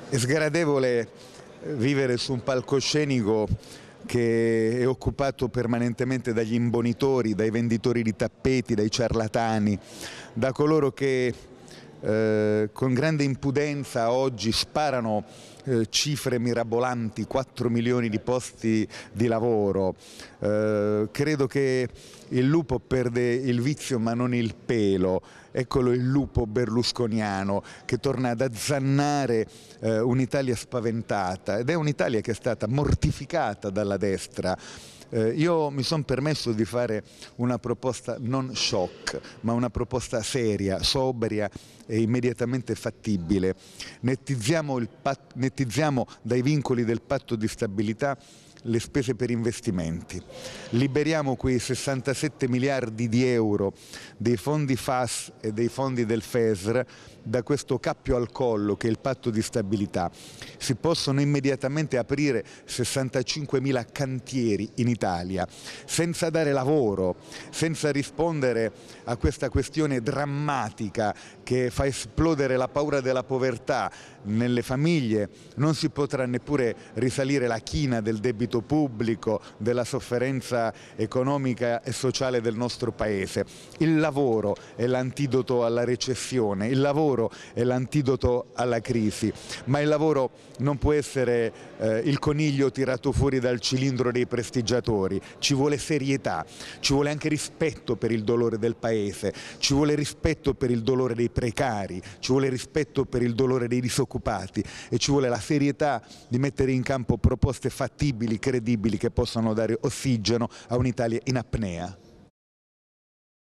È sgradevole vivere su un palcoscenico che è occupato permanentemente dagli imbonitori, dai venditori di tappeti, dai ciarlatani, da coloro che con grande impudenza oggi sparano cifre mirabolanti, 4 milioni di posti di lavoro. Credo che il lupo perde il vizio ma non il pelo. Eccolo il lupo berlusconiano che torna ad azzannare un'Italia spaventata, ed è un'Italia che è stata mortificata dalla destra. Io mi sono permesso di fare una proposta non shock, ma una proposta seria, sobria e immediatamente fattibile. Nettizziamo dai vincoli del patto di stabilità le spese per investimenti, liberiamo quei 67 miliardi di euro dei fondi FAS e dei fondi del FESR da questo cappio al collo che è il patto di stabilità. Si possono immediatamente aprire 65.000 cantieri in Italia senza dare lavoro, senza rispondere a questa questione drammatica che fa esplodere la paura della povertà nelle famiglie. Non si potrà neppure risalire la china del debito pubblico, della sofferenza economica e sociale del nostro Paese. Il lavoro è l'antidoto alla recessione, il lavoro è l'antidoto alla crisi, ma il lavoro non può essere il coniglio tirato fuori dal cilindro dei prestigiatori. Ci vuole serietà, ci vuole anche rispetto per il dolore del Paese, ci vuole rispetto per il dolore dei precari, ci vuole rispetto per il dolore dei disoccupati e ci vuole la serietà di mettere in campo proposte fattibili, credibili, che possano dare ossigeno a un'Italia in apnea.